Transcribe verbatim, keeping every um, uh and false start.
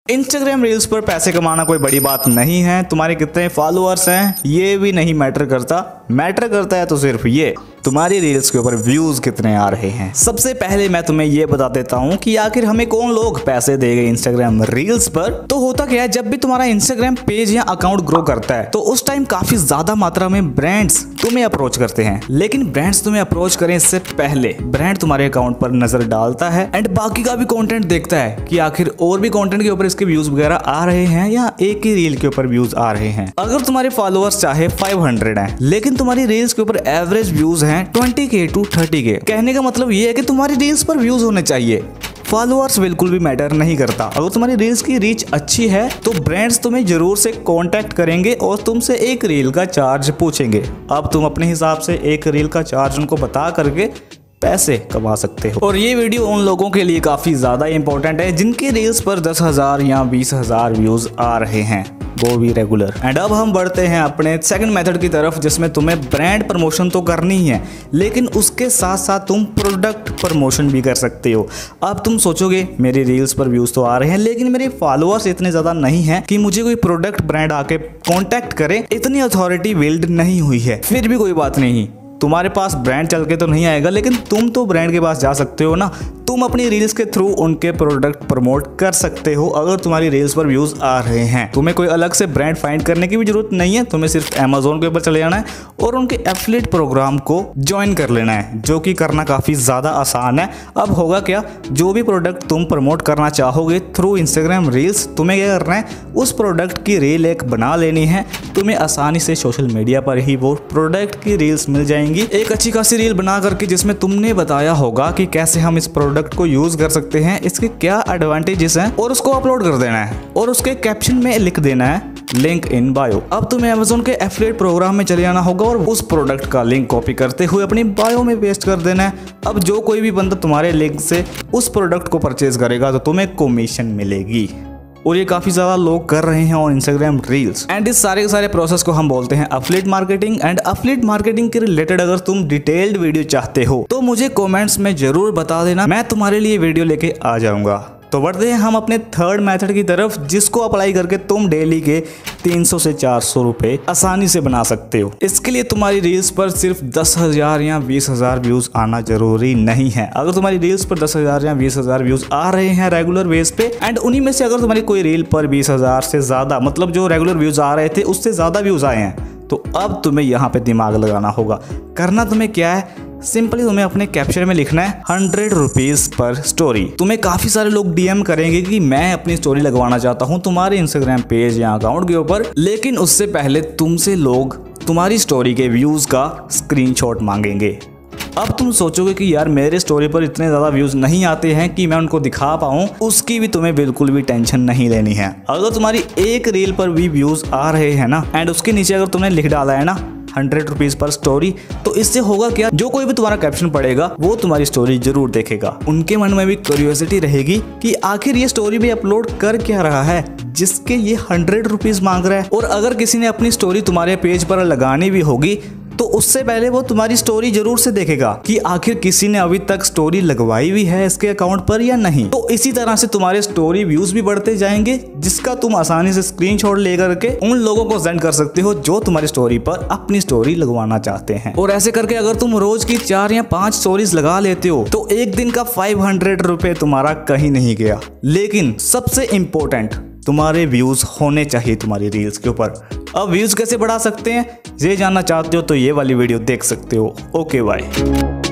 Instagram reels पर पैसे कमाना कोई बड़ी बात नहीं है। तुम्हारे कितने फॉलोअर्स हैं ये भी नहीं मैटर करता, मैटर करता है तो सिर्फ ये तुम्हारी रील्स के ऊपर व्यूज कितने आ रहे हैं। सबसे पहले मैं तुम्हें ये बता देता हूँ कि आखिर हमें कौन लोग पैसे देंगे इंस्टाग्राम रील्स पर। तो होता क्या है, जब भी तुम्हारा इंस्टाग्राम पेज या अकाउंट ग्रो करता है तो उस टाइम काफी ज्यादा मात्रा में ब्रांड्स तुम्हें अप्रोच करते हैं। लेकिन ब्रांड्स तुम्हें अप्रोच करें इससे पहले ब्रांड तुम्हारे अकाउंट पर नजर डालता है एंड बाकी का भी कंटेंट देखता है कि आखिर और भी कंटेंट के ऊपर इसके व्यूज वगैरह आ रहे हैं या एक ही रील के ऊपर व्यूज आ रहे हैं। अगर तुम्हारे फॉलोअर्स चाहे पाँच सौ हैं लेकिन तुम्हारी रील्स के ऊपर एवरेज व्यूज हैं बीस के टू तीस के, कहने का मतलब ये है कि तुम्हारी रील्स पर व्यूज होने चाहिए। फॉलोअर्स बिल्कुल भी मैटर नहीं करता। अगर तुम्हारी रील्स की रीच अच्छी है तो ब्रांड्स तुम्हें जरूर से कांटेक्ट करेंगे और तुमसे एक रील का चार्ज पूछेंगे। अब तुम अपने हिसाब से एक रील का चार्ज उनको बता करके पैसे कमा सकते हो। और ये वीडियो उन लोगों के लिए काफी ज्यादा इंपॉर्टेंट है जिनकी रील्स पर दस हजार या बीस हजार व्यूज आ रहे हैं, वो भी रेगुलर। एंड अब हम बढ़ते हैं अपने सेकंड मेथड की तरफ जिसमें तुम्हें ब्रांड प्रमोशन तो करनी ही है लेकिन उसके साथ साथ तुम प्रोडक्ट प्रमोशन भी कर सकते हो। अब तुम सोचोगे मेरी रील्स पर व्यूज तो आ रहे हैं लेकिन मेरे फॉलोअर्स इतने ज्यादा नहीं है कि मुझे कोई प्रोडक्ट ब्रांड आके कॉन्टेक्ट करे, इतनी अथॉरिटी बिल्ड नहीं हुई है। फिर भी कोई बात नहीं, तुम्हारे पास ब्रांड चल के तो नहीं आएगा लेकिन तुम तो ब्रांड के पास जा सकते हो ना। तुम अपनी रील्स के थ्रू उनके प्रोडक्ट प्रमोट कर सकते हो अगर तुम्हारी रील्स पर व्यूज आ रहे हैं। तुम्हें कोई अलग से ब्रांड फाइंड करने की भी जरूरत नहीं है, तुम्हें सिर्फ अमेज़न के ऊपर चले जाना है और उनके एफिलिएट प्रोग्राम को ज्वाइन कर लेना है, जो कि करना काफी ज्यादा आसान है। अब होगा क्या, जो भी प्रोडक्ट तुम प्रमोट करना चाहोगे थ्रू इंस्टाग्राम रील्स, तुम्हें क्या करना है, उस प्रोडक्ट की रील एक बना लेनी है। तुम्हें आसानी से सोशल मीडिया पर ही वो प्रोडक्ट की रील्स मिल जाएंगी, एक अच्छी खासी रील बना करके जिसमें तुमने बताया होगा कि कैसे हम इस प्रोडक्ट को यूज कर सकते हैं, इसके क्या एडवांटेजेस हैं, और उसको अपलोड कर देना है और उसके कैप्शन में लिख देना है लिंक इन बायो। अब तुम्हें अमेज़न के एफिलिएट प्रोग्राम में चले जाना होगा और उस प्रोडक्ट का लिंक कॉपी करते हुए अपनी बायो में पेस्ट कर देना है। अब जो कोई भी बंदा तुम्हारे लिंक से उस प्रोडक्ट को परचेज करेगा तो तुम्हें कमीशन मिलेगी और ये काफी ज्यादा लोग कर रहे हैं ऑन इंस्टाग्राम रील्स। एंड इस सारे के सारे प्रोसेस को हम बोलते हैं affiliate marketing. And affiliate marketing के रिलेटेड अगर तुम डिटेल्ड वीडियो चाहते हो तो मुझे कमेंट्स में जरूर बता देना, मैं तुम्हारे लिए वीडियो लेके आ जाऊंगा। तो बढ़ते हैं हम अपने थर्ड मेथड की तरफ जिसको अप्लाई करके तुम डेली के तीन सौ से चार सौ रुपए आसानी से बना सकते हो। इसके लिए तुम्हारी रील्स पर सिर्फ दस हजार या बीस हजार व्यूज आना जरूरी नहीं है। अगर तुम्हारी रील्स पर दस हजार या बीस हजार व्यूज आ रहे हैं रेगुलर बेस पे एंड उन्हीं में से अगर तुम्हारी कोई रील पर बीस हजार से ज्यादा, मतलब जो रेगुलर व्यूज आ रहे थे उससे ज्यादा व्यूज आए हैं, तो अब तुम्हें यहाँ पे दिमाग लगाना होगा। करना तुम्हें क्या है, सिंपली तुम्हें अपने कैप्शन में लिखना है हंड्रेड रुपीज पर स्टोरी। तुम्हें काफी सारे लोग डीएम करेंगे कि मैं अपनी स्टोरी लगवाना चाहता हूँ तुम्हारे इंस्टाग्राम पेज या अकाउंट के ऊपर, लेकिन उससे पहले तुमसे लोग तुम्हारी स्टोरी के व्यूज का स्क्रीनशॉट मांगेंगे। अब तुम सोचोगे कि यार मेरे स्टोरी पर इतने ज्यादा व्यूज नहीं आते हैं कि मैं उनको दिखा पाऊँ, उसकी भी तुम्हें बिल्कुल भी टेंशन नहीं लेनी है। अगर तुम्हारी एक रील पर भी व्यूज आ रहे हैं ना एंड उसके नीचे अगर तुमने लिख डाला है ना हंड्रेड रुपीज पर स्टोरी, तो इससे होगा क्या, जो कोई भी तुम्हारा कैप्शन पढ़ेगा वो तुम्हारी स्टोरी जरूर देखेगा। उनके मन में भी क्यूरियोसिटी रहेगी कि आखिर ये स्टोरी भी अपलोड कर क्या रहा है जिसके ये हंड्रेड रुपीज मांग रहा है। और अगर किसी ने अपनी स्टोरी तुम्हारे पेज पर लगानी भी होगी तो उससे पहले वो तुम्हारी स्टोरी जरूर से देखेगा कि आखिर किसी ने अभी तक स्टोरी लगवाई हुई है इसके अकाउंट पर या नहीं। तो इसी तरह से तुम्हारे स्टोरी व्यूज भी बढ़ते जाएंगे जिसका तुम आसानी से स्क्रीनशॉट लेकर के उन लोगों को सेंड कर सकते हो जो तुम्हारी स्टोरी पर अपनी स्टोरी लगवाना चाहते हैं। और ऐसे करके अगर तुम रोज की चार या पांच स्टोरीज लगा लेते हो तो एक दिन का फाइव हंड्रेड रुपए तुम्हारा कहीं नहीं गया। लेकिन सबसे इंपॉर्टेंट, तुम्हारे व्यूज होने चाहिए तुम्हारी रील्स के ऊपर। अब व्यूज कैसे बढ़ा सकते हैं ये जानना चाहते हो तो ये वाली वीडियो देख सकते हो। Okay bye.